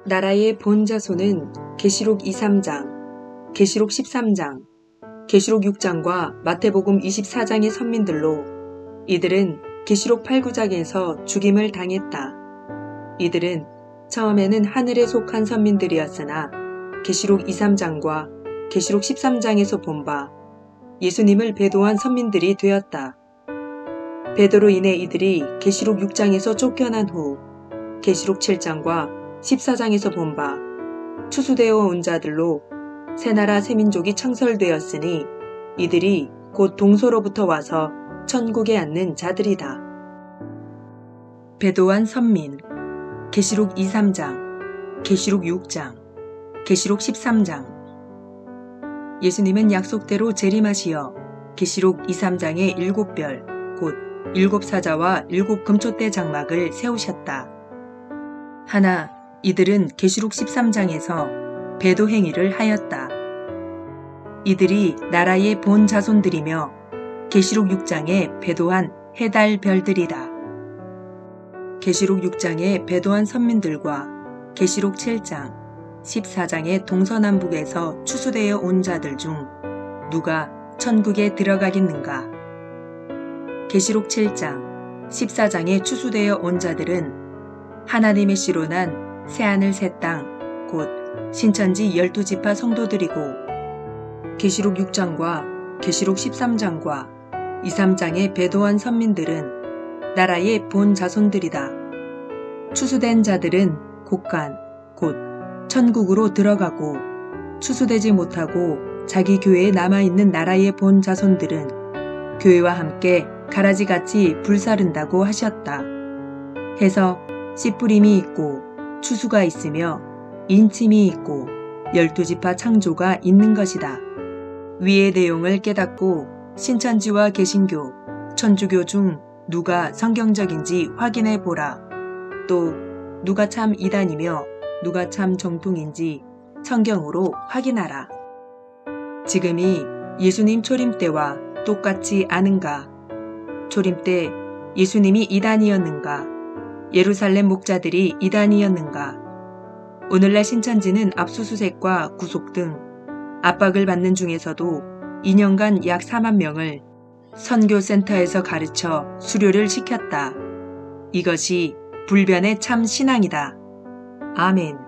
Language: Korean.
나라의 본 자손은 계시록 2~3장, 계시록 13장, 계시록 6장과 마태복음 24장의 선민들로 이들은 계시록 8~9장에서 죽임을 당했다. 이들은 처음에는 하늘에 속한 선민들이었으나 계시록 2~3장과 계시록 13장에서 본 바 예수님을 배도한 선민들이 되었다. 배도로 인해 이들이 계시록 6장에서 쫓겨난 후 계시록 7장과 14장에서 본 바 추수되어 온 자들로 새 나라 새 민족이 창설되었으니 이들이 곧 동서로부터 와서 천국에 앉는 자들이다. 배도한 선민 계시록 2~3장, 계시록 6장, 계시록 13장. 예수님은 약속대로 재림하시어 계시록 2~3장의 7별 곧 7사자와 7금촛대 장막을 세우셨다. 하나 이들은 계시록 13장에서 배도 행위를 하였다. 이들이 나라의 본 자손들이며 계시록 6장에 배도한 해달 별들이다. 계시록 6장에 배도한 선민들과 계시록 7장, 14장의 동서남북에서 추수되어 온 자들 중 누가 천국에 들어가겠는가? 계시록 7장, 14장에 추수되어 온 자들은 하나님의 씨로 난 새하늘 새 땅 곧 신천지 12지파 성도들이고 계시록 6장과 계시록 13장과 2~3장의 배도한 선민들은 나라의 본 자손들이다. 추수된 자들은 곳간 곧 천국으로 들어가고 추수되지 못하고 자기 교회에 남아있는 나라의 본 자손들은 교회와 함께 가라지같이 불사른다고 하셨다. 해서 씨뿌림이 있고 추수가 있으며 인침이 있고 12지파 창조가 있는 것이다. 위의 내용을 깨닫고 신천지와 개신교, 천주교 중 누가 성경적인지 확인해 보라. 또 누가 참 이단이며 누가 참 정통인지 성경으로 확인하라. 지금이 예수님 초림 때와 똑같지 않은가? 초림 때 예수님이 이단이었는가? 예루살렘 목자들이 이단이었는가? 오늘날 신천지는 압수수색과 구속 등 압박을 받는 중에서도 2년간 약 4만 명을 선교센터에서 가르쳐 수료를 시켰다. 이것이 불변의 참 신앙이다. 아멘.